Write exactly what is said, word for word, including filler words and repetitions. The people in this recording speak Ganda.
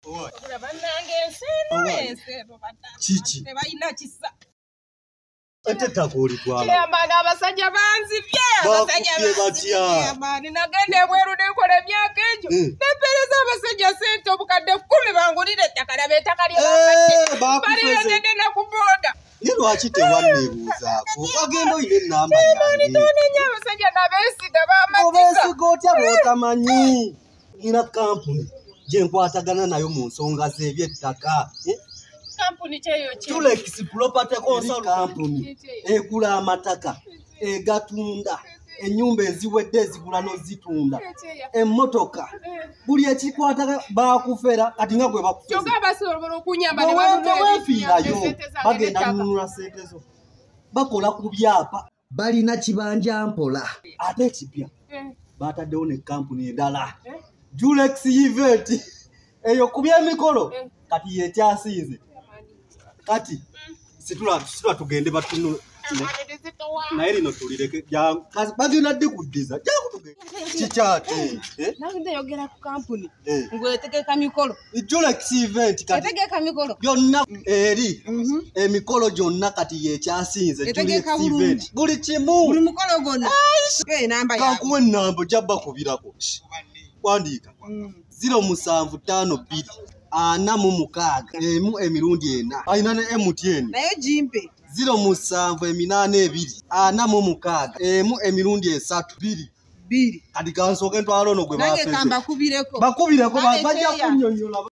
Chichi. Betaka oli twala. Kyambaga abasajja banzibye abasajja batya. Mani nagende bweru nekole myaka egyo. Nepereza abasajja sente obukadde kumi bangulire ettaka lya betaka lya bakadde. Bali ngende na kuboda. Ni lwaki tewanneebuuzaako? Wagenda oyina ennamba yange. Toni nnyo abasajja nabeesiga bamatiza. Obeesiga otya bw'otamanyi? Nina kampuni gye nkwatagana nayo mu nsonga z'eby'ettaka. Kampuni kyeyo kye. Tulex Property Consulting Company egula amataka, egatunda, ennyumba eziwedde ezigula n'ozitunda, emmotoka, buli ekikwata bakufera kati nga gwe bakufera. Kyokka basobola okunyamba ne bamuwa ebifiirayo bagenda nunula sente zo. Bakola ku byapa. Balina kibanja mpola. Ate ekipya bataddewo ne kampuni endala. Tulex Event eyo ku by'emikolo kati yekyasinze. Kati situla situla tugende batunu naye lino tulireke bagenda ddi kuddiza kikyate nagende yogera ku kampuni ngwetegeka mikolo Tulex Event kati etegeka mikolo byonna eri emikolo gyonna kati yekyasinze Tulex Event buli kimu buli mukolo gonna namba ya kankuwe ennamba ojja bakubirako wandiika zero musanvu ttaano bbiri ana mu mukaaga emu emirundi ena ayina ne M T N nayo jimpe zero musanvu eminaana ebiri ana mu mukaaga emu emirundi esatu bbiri bbiri kati kansooke ntwala ono gwe bafese nange kamba kubireko bakubireko bajja kunnyonnyola.